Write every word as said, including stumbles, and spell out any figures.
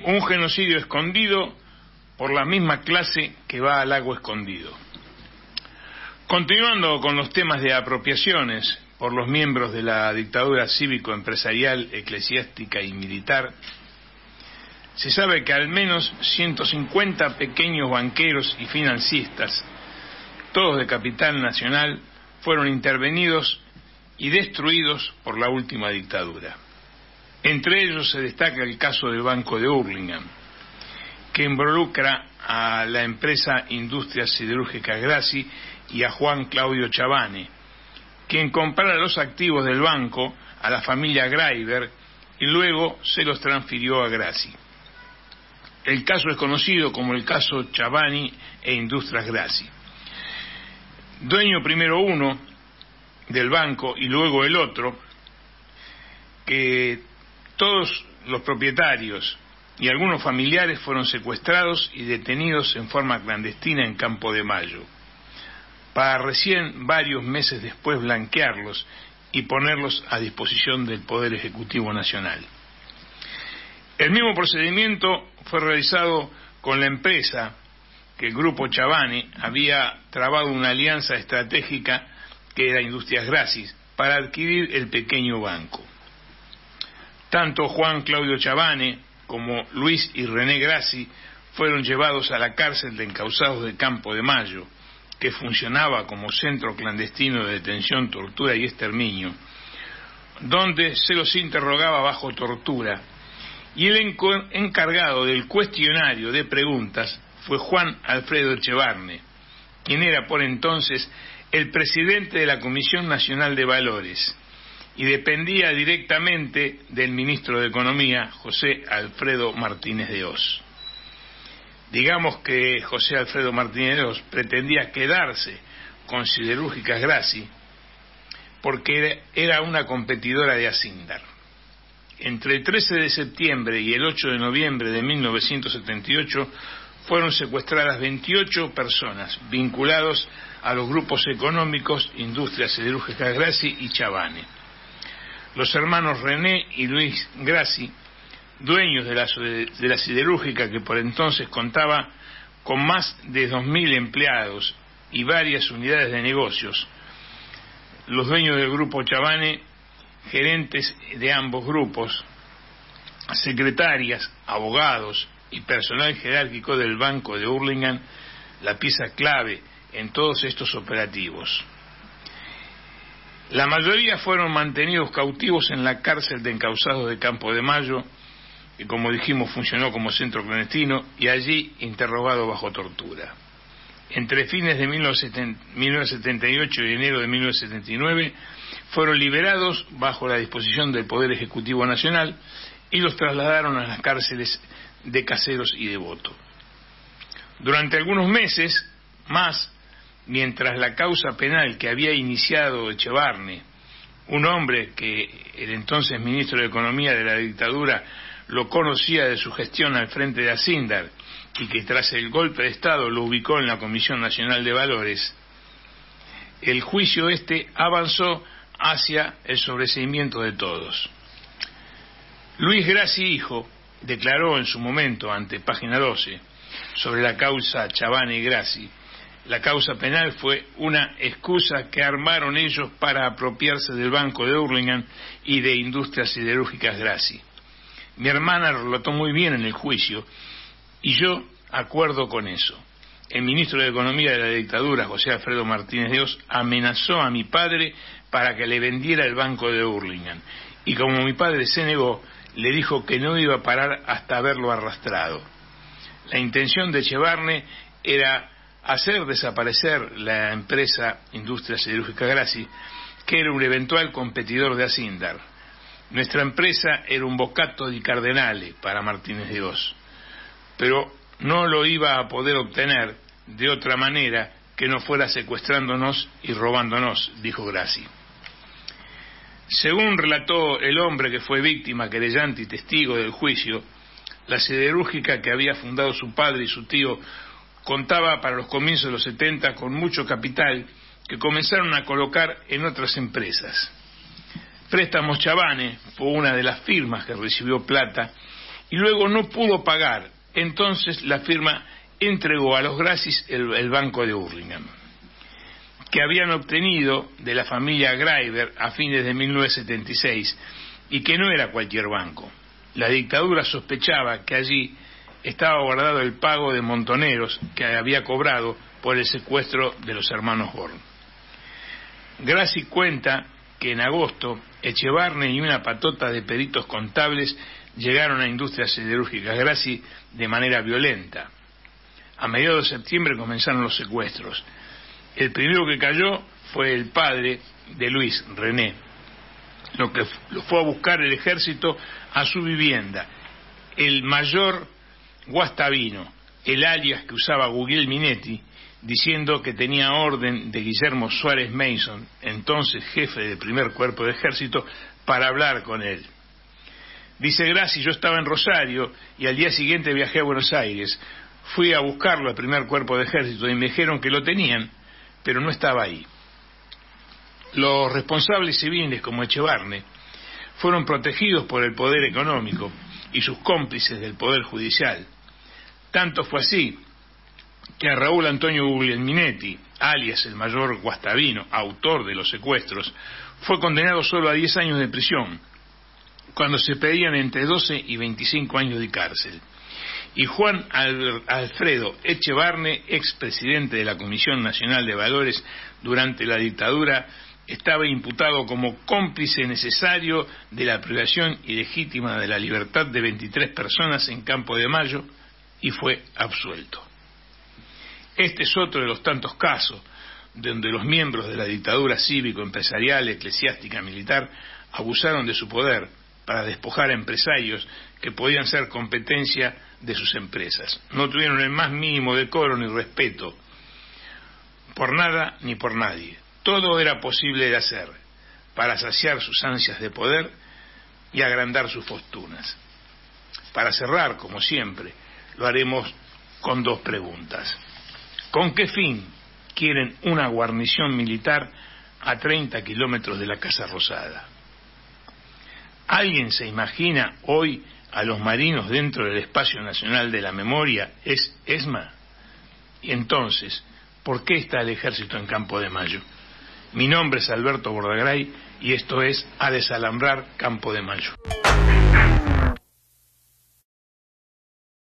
Un genocidio escondido por la misma clase que va al lago escondido. Continuando con los temas de apropiaciones por los miembros de la dictadura cívico-empresarial, eclesiástica y militar, se sabe que al menos ciento cincuenta pequeños banqueros y financistas, todos de capital nacional, fueron intervenidos y destruidos por la última dictadura. Entre ellos se destaca el caso del Banco de Hurlingham, que involucra a la empresa Industrias Siderúrgicas Grassi y a Juan Claudio Chavane, quien comprara los activos del banco a la familia Greiber y luego se los transfirió a Grassi. El caso es conocido como el caso Chavani e Industrias Grassi. Dueño primero uno del banco y luego el otro, que todos los propietarios y algunos familiares fueron secuestrados y detenidos en forma clandestina en Campo de Mayo, para recién varios meses después blanquearlos y ponerlos a disposición del Poder Ejecutivo Nacional. El mismo procedimiento fue realizado con la empresa que el grupo Chavane había trabado una alianza estratégica, que era Industrias Grassi, para adquirir el pequeño banco. Tanto Juan Claudio Chavane como Luis y René Grassi fueron llevados a la cárcel de encausados de Campo de Mayo, que funcionaba como centro clandestino de detención, tortura y exterminio, donde se los interrogaba bajo tortura, y el encargado del cuestionario de preguntas fue Juan Alfredo Echevarne, quien era por entonces el presidente de la Comisión Nacional de Valores y dependía directamente del ministro de Economía, José Alfredo Martínez de Hoz. Digamos que José Alfredo Martínez de Hoz pretendía quedarse con Siderúrgicas Grassi porque era una competidora de Asindar. Entre el trece de septiembre y el ocho de noviembre de mil novecientos setenta y ocho fueron secuestradas veintiocho personas vinculados a los grupos económicos Industrias Siderúrgicas Grassi y Chavane. Los hermanos René y Luis Grassi, dueños de la, de la siderúrgica, que por entonces contaba con más de dos mil empleados y varias unidades de negocios, los dueños del grupo Chavane, gerentes de ambos grupos, secretarias, abogados y personal jerárquico del Banco de Hurlingham, la pieza clave en todos estos operativos. La mayoría fueron mantenidos cautivos en la cárcel de encausados de Campo de Mayo, que como dijimos funcionó como centro clandestino, y allí interrogados bajo tortura. Entre fines de mil novecientos setenta y ocho y enero de mil novecientos setenta y nueve fueron liberados bajo la disposición del Poder Ejecutivo Nacional y los trasladaron a las cárceles de Caseros y Devoto. Durante algunos meses más, mientras la causa penal que había iniciado Echevarne, un hombre que el entonces ministro de Economía de la dictadura lo conocía de su gestión al frente de Asindar y que tras el golpe de Estado lo ubicó en la Comisión Nacional de Valores, el juicio este avanzó hacia el sobreseimiento de todos. Luis Grassi, hijo, declaró en su momento ante Página doce sobre la causa Chavane y Grassi: la causa penal fue una excusa que armaron ellos para apropiarse del Banco de Hurlingham y de Industrias Siderúrgicas Grassi. Mi hermana lo relató muy bien en el juicio y yo acuerdo con eso. El ministro de Economía de la dictadura, José Alfredo Martínez de Hoz, amenazó a mi padre para que le vendiera el Banco de Hurlingham, y como mi padre se negó, le dijo que no iba a parar hasta haberlo arrastrado. La intención de Echevarne era hacer desaparecer la empresa Industrias Siderúrgicas Grassi, que era un eventual competidor de Asindar. Nuestra empresa era un bocato di cardenale para Martínez de Hoz, pero no lo iba a poder obtener de otra manera que no fuera secuestrándonos y robándonos, dijo Grassi. Según relató el hombre que fue víctima, querellante y testigo del juicio, la siderúrgica que había fundado su padre y su tío contaba para los comienzos de los setenta con mucho capital que comenzaron a colocar en otras empresas. Préstamos Chavane fue una de las firmas que recibió plata y luego no pudo pagar. Entonces la firma entregó a los Gracis el, el banco de Hurlingham, que habían obtenido de la familia Greiber a fines de mil novecientos setenta y seis, y que no era cualquier banco. La dictadura sospechaba que allí estaba guardado el pago de montoneros que había cobrado por el secuestro de los hermanos Born. Grassi cuenta que en agosto Echevarne y una patota de peritos contables llegaron a Industrias Siderúrgicas Grassi de manera violenta. A mediados de septiembre comenzaron los secuestros. El primero que cayó fue el padre de Luis, René, lo que lo fue a buscar el ejército a su vivienda. El mayor Guastavino, el alias que usaba Guglielminetti, diciendo que tenía orden de Guillermo Suárez Mason, entonces jefe del primer cuerpo de ejército, para hablar con él. Dice Grassi: yo estaba en Rosario y al día siguiente viajé a Buenos Aires. Fui a buscarlo al primer cuerpo de ejército y me dijeron que lo tenían, pero no estaba ahí. Los responsables civiles, como Echevarne, fueron protegidos por el poder económico y sus cómplices del poder judicial. Tanto fue así que a Raúl Antonio Guglielminetti, alias el mayor Guastavino, autor de los secuestros, fue condenado solo a diez años de prisión, cuando se pedían entre doce y veinticinco años de cárcel. Y Juan Alfredo Echevarne, expresidente de la Comisión Nacional de Valores durante la dictadura, estaba imputado como cómplice necesario de la privación ilegítima de la libertad de veintitrés personas en Campo de Mayo y fue absuelto. Este es otro de los tantos casos donde los miembros de la dictadura cívico-empresarial, eclesiástica, militar abusaron de su poder para despojar a empresarios que podían ser competencia de sus empresas. No tuvieron el más mínimo decoro ni respeto por nada ni por nadie. Todo era posible de hacer para saciar sus ansias de poder y agrandar sus fortunas. Para cerrar, como siempre, lo haremos con dos preguntas. ¿Con qué fin quieren una guarnición militar a treinta kilómetros de la Casa Rosada? ¿Alguien se imagina hoy a los marinos dentro del Espacio Nacional de la Memoria? ¿Es ESMA? Y entonces, ¿por qué está el ejército en Campo de Mayo? Mi nombre es Alberto Bordagray y esto es A Desalambrar Campo de Mayo.